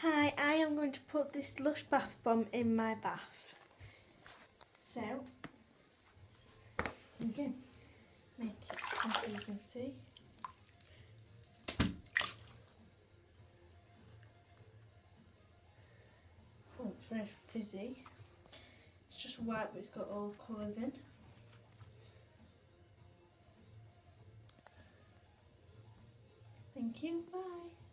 Hi, I am going to put this Lush bath bomb in my bath. So, you can make it as you can see. Oh, it's very fizzy. It's just white but it's got all colours in. Thank you, bye.